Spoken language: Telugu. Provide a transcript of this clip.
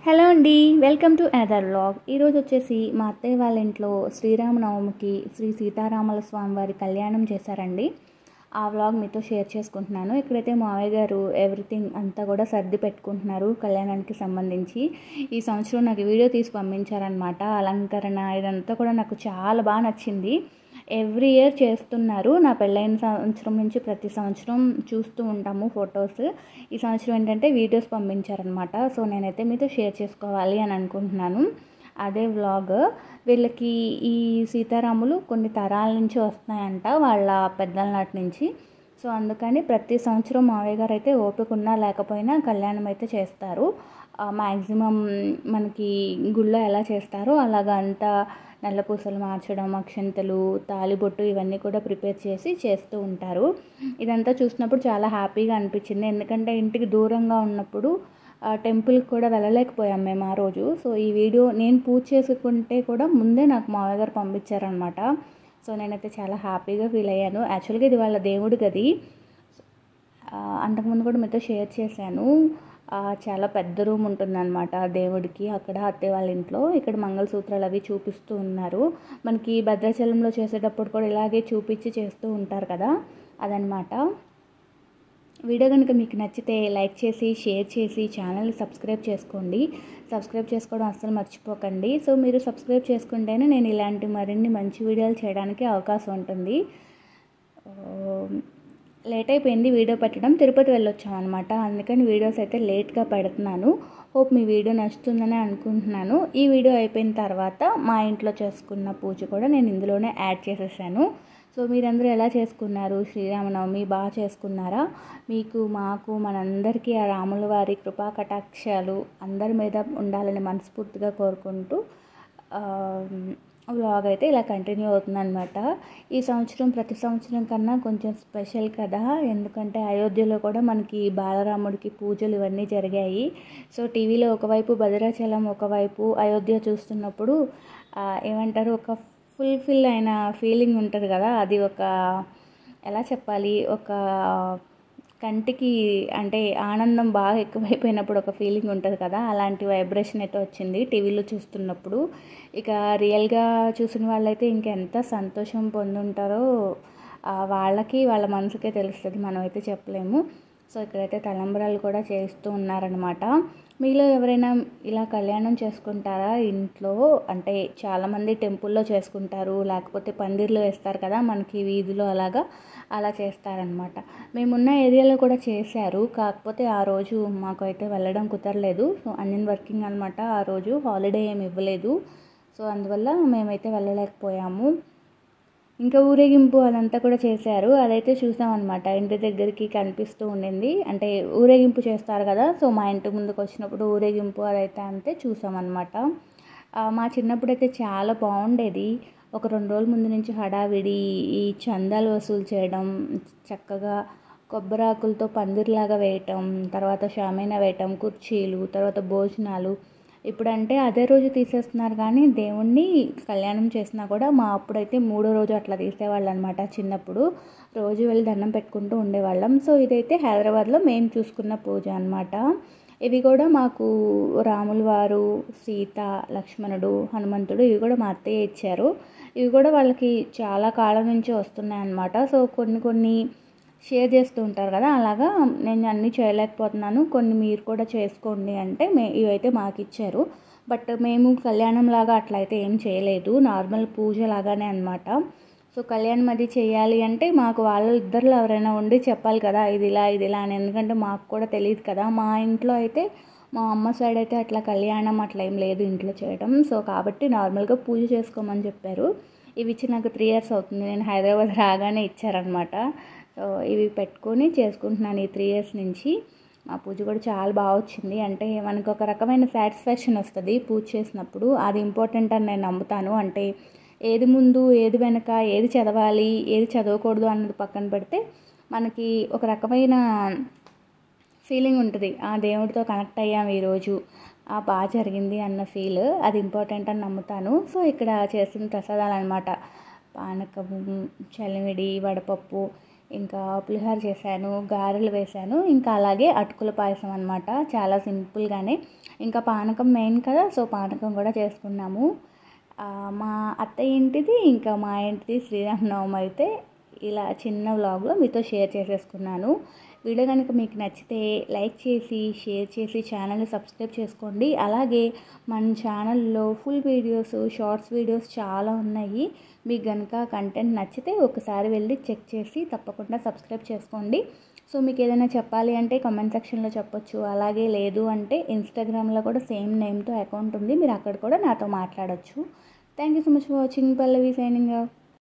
హలో అండి, వెల్కమ్ టు అనదర్ వ్లాగ్. ఈరోజు వచ్చేసి మా అత్తయ్య వాళ్ళ ఇంట్లో శ్రీరామనవమికి శ్రీ సీతారాముల స్వామి వారి కళ్యాణం చేశారండి. ఆ వ్లాగ్ మీతో షేర్ చేసుకుంటున్నాను. ఇక్కడైతే మావయ్య గారు ఎవ్రీథింగ్ అంతా కూడా సర్ది పెట్టుకుంటున్నారు కళ్యాణానికి సంబంధించి. ఈ సంవత్సరం నాకు వీడియో తీసి పంపించారనమాట. అలంకరణ ఇదంతా కూడా నాకు చాలా బాగా నచ్చింది. ఎవ్రీ ఇయర్ చేస్తున్నారు. నా పెళ్ళైన సంవత్సరం నుంచి ప్రతి సంవత్సరం చూస్తూ ఉంటాము ఫొటోస్. ఈ సంవత్సరం ఏంటంటే వీడియోస్ పంపించారనమాట. సో నేనైతే మీతో షేర్ చేసుకోవాలి అని అనుకుంటున్నాను. అదే వ్లాగ్. వీళ్ళకి ఈ సీతారాములు కొన్ని తరాల నుంచి వస్తున్నాయంట, వాళ్ళ పెద్దల నాటి నుంచి. సో అందుకని ప్రతి సంవత్సరం మావయ్య గారు అయితే ఓపిక ఉన్నా లేకపోయినా కళ్యాణం అయితే చేస్తారు. మ్యాక్సిమం మనకి గుళ్ళో ఎలా చేస్తారో అలాగా అంతా నల్లపూసలు మార్చడం, అక్షంతలు, తాలిబొట్టు ఇవన్నీ కూడా ప్రిపేర్ చేసి చేస్తూ ఉంటారు. ఇదంతా చూసినప్పుడు చాలా హ్యాపీగా అనిపించింది. ఎందుకంటే ఇంటికి దూరంగా ఉన్నప్పుడు టెంపుల్కి కూడా వెళ్ళలేకపోయాం మేము ఆ రోజు. సో ఈ వీడియో నేను పూజ చేసుకుంటే కూడా ముందే నాకు మావయ్య గారు పంపించారనమాట. సో నేనైతే చాలా హ్యాపీగా ఫీల్ అయ్యాను. యాక్చువల్గా ఇది వాళ్ళ దేవుడి గది. అంతకుముందు కూడా మీతో షేర్ చేశాను. చాలా పెద్ద రూమ్ ఉంటుందన్నమాట దేవుడికి అక్కడ అత్తయ్య వాళ్ళ ఇంట్లో. ఇక్కడ మంగళసూత్రాలు అవి చూపిస్తూ ఉన్నారు. మనకి భద్రాచలంలో చేసేటప్పుడు కూడా ఇలాగే చూపించి చేస్తూ ఉంటారు కదా, అదనమాట. వీడియో కనుక మీకు నచ్చితే లైక్ చేసి షేర్ చేసి ఛానల్ని సబ్స్క్రైబ్ చేసుకోండి. సబ్స్క్రైబ్ చేసుకోవడం అస్సలు మర్చిపోకండి. సో మీరు సబ్స్క్రైబ్ చేసుకుంటేనే నేను ఇలాంటి మరిన్ని మంచి వీడియోలు చేయడానికి అవకాశం ఉంటుంది. లేట్ అయిపోయింది వీడియో పెట్టడం, తిరుపతి వెళ్ళొచ్చామన్నమాట. అందుకని వీడియోస్ అయితే లేట్గా పెడుతున్నాను. హోప్ మీ వీడియో నచ్చుతుందని అనుకుంటున్నాను. ఈ వీడియో అయిపోయిన తర్వాత మా ఇంట్లో చేసుకున్న పూజ కూడా నేను ఇందులోనే యాడ్ చేసేసాను. సో మీరందరూ ఎలా చేసుకున్నారు? శ్రీరామనవమి బాగా చేసుకున్నారా? మీకు మాకు మనందరికీ ఆ రాముల వారి కృపా కటాక్షాలు అందరి మీద ఉండాలని మనస్ఫూర్తిగా కోరుకుంటూ వ్లాగ్ అయితే ఇలా కంటిన్యూ అవుతుందన్నమాట. ఈ సంవత్సరం ప్రతి సంవత్సరం కన్నా కొంచెం స్పెషల్ కదా, ఎందుకంటే అయోధ్యలో కూడా మనకి బాలరాముడికి పూజలు ఇవన్నీ జరిగాయి. సో టీవీలో ఒకవైపు భద్రాచలం ఒకవైపు అయోధ్య చూస్తున్నప్పుడు ఏమంటారు, ఒక ఫుల్ఫిల్ అయిన ఫీలింగ్ ఉంటుంది కదా. అది ఒక ఎలా చెప్పాలి, ఒక కంటికి అంటే ఆనందం బాగా ఎక్కువైపోయినప్పుడు ఒక ఫీలింగ్ ఉంటుంది కదా, అలాంటి వైబ్రేషన్ అయితే వచ్చింది టీవీలో చూస్తున్నప్పుడు. ఇక రియల్గా చూసిన వాళ్ళైతే ఇంకెంత సంతోషం పొందుంటారో వాళ్ళకి వాళ్ళ మనసుకే తెలుస్తుంది, మనమైతే చెప్పలేము. సో ఇక్కడైతే తలంబ్రాలు కూడా చేస్తూ ఉన్నారనమాట. మీలో ఎవరైనా ఇలా కళ్యాణం చేసుకుంటారా ఇంట్లో? అంటే చాలామంది టెంపుల్లో చేసుకుంటారు, లేకపోతే పందిర్లు వేస్తారు కదా మనకి వీధిలో, అలా చేస్తారనమాట. మేమున్న ఏరియాలో కూడా చేశారు, కాకపోతే ఆ రోజు మాకు అయితే వెళ్ళడం కుదరలేదు. సో అన్నిన్ వర్కింగ్ అనమాట, ఆ రోజు హాలిడే ఏమి ఇవ్వలేదు. సో అందువల్ల మేమైతే వెళ్ళలేకపోయాము. ఇంకా ఊరేగింపు అదంతా కూడా చేశారు, అదైతే చూసామన్నమాట. ఇంటి దగ్గరికి కనిపిస్తూ ఉండింది, అంటే ఊరేగింపు చేస్తారు కదా. సో మా ఇంటి ముందుకు వచ్చినప్పుడు ఊరేగింపు అదైతే అంతే చూసామన్నమాట. మా చిన్నప్పుడు అయితే చాలా బాగుండేది. ఒక 2 రోజుల ముందు నుంచి హడావిడి, ఈ చందాలు వసూలు చేయడం, చక్కగా కొబ్బరాకులతో పందిర్లాగా వేయటం, తర్వాత షామీనా వేయటం, కుర్చీలు, తర్వాత భోజనాలు. ఇప్పుడంటే అదే రోజు తీసేస్తున్నారు, కానీ దేవుణ్ణి కళ్యాణం చేసినా కూడా మా అప్పుడైతే 3వ రోజు అట్లా తీసేవాళ్ళు అనమాట. చిన్నప్పుడు రోజు వెళ్ళి దండం పెట్టుకుంటూ ఉండేవాళ్ళం. సో ఇదైతే హైదరాబాద్లో మేము చూసుకున్న పూజ అనమాట. ఇవి కూడా మాకు రాముల వారు, సీత, లక్ష్మణుడు, హనుమంతుడు ఇవి కూడా మా అత్తయ్య ఇచ్చారు. ఇవి కూడా వాళ్ళకి చాలా కాలం నుంచి వస్తున్నాయి అన్నమాట. సో కొన్ని షేర్ చేస్తూ ఉంటారు కదా, అలాగా నేను అన్నీ చేయలేకపోతున్నాను, కొన్ని మీరు కూడా చేసుకోండి అంటే ఇవైతే మాకు ఇచ్చారు. బట్ మేము కళ్యాణం లాగా అట్లయితే ఏం చేయలేదు, నార్మల్ పూజ లాగానే అనమాట. సో కళ్యాణం అది చేయాలి అంటే మాకు వాళ్ళ ఇద్దరిలో ఎవరైనా ఉండి చెప్పాలి కదా, ఇది ఇలా అని. ఎందుకంటే మాకు కూడా తెలియదు కదా. మా ఇంట్లో అయితే మా అమ్మ సైడ్ అయితే అట్లా కళ్యాణం అట్లా ఏం లేదు ఇంట్లో చేయడం. సో కాబట్టి నార్మల్గా పూజ చేసుకోమని చెప్పారు. ఇవి ఇచ్చి నాకు 3 years అవుతుంది, నేను హైదరాబాద్ రాగానే ఇచ్చారనమాట. సో ఇవి పెట్టుకొని చేసుకుంటున్నాను ఈ 3 years నుంచి. మా పూజ కూడా చాలా బాగా వచ్చింది. అంటే మనకు ఒక రకమైన సాటిస్ఫాక్షన్ వస్తుంది పూజ చేసినప్పుడు, అది ఇంపార్టెంట్ అని నేను నమ్ముతాను. అంటే ఏది ముందు ఏది వెనక, ఏది చదవాలి ఏది చదవకూడదు అన్నది పక్కన పెడితే మనకి ఒక రకమైన ఫీలింగ్ ఉంటుంది, ఆ దేవుడితో కనెక్ట్ అయ్యాము ఈరోజు, బాగా జరిగింది అన్న ఫీల్, అది ఇంపార్టెంట్ అని నమ్ముతాను. సో ఇక్కడ చేసిన ప్రసాదాలు అనమాట, పానకము, చలిమిడి, వడపప్పు, ఇంకా పులిహోర చేశాను, గారెలు వేశాను, ఇంకా అలాగే అటుకుల పాయసం అనమాట. చాలా సింపుల్గానే ఇంకా పానకం మెయిన్ కదా, సో పానకం కూడా చేసుకున్నాము. మా అత్తయ్య ఇంటిది ఇంకా మా ఇంటిది శ్రీరామనవమి అయితే ఇలా చిన్న వ్లాగ్లో మీతో షేర్ చేసేసుకున్నాను. వీడియో కనుక మీకు నచ్చితే లైక్ చేసి షేర్ చేసి ఛానల్ని సబ్స్క్రైబ్ చేసుకోండి. అలాగే మన ఛానల్లో ఫుల్ వీడియోస్, షార్ట్స్ వీడియోస్ చాలా ఉన్నాయి. మీకు కనుక కంటెంట్ నచ్చితే ఒకసారి వెళ్ళి చెక్ చేసి తప్పకుండా సబ్స్క్రైబ్ చేసుకోండి. సో మీకు ఏదైనా చెప్పాలి అంటే కామెంట్ సెక్షన్లో చెప్పొచ్చు. అలాగే లేదు అంటే ఇన్స్టాగ్రామ్లో కూడా సేమ్ నేమ్తో అకౌంట్ ఉంది, మీరు అక్కడ కూడా నాతో మాట్లాడొచ్చు. Thank you so much for watching. Pallavi signing of.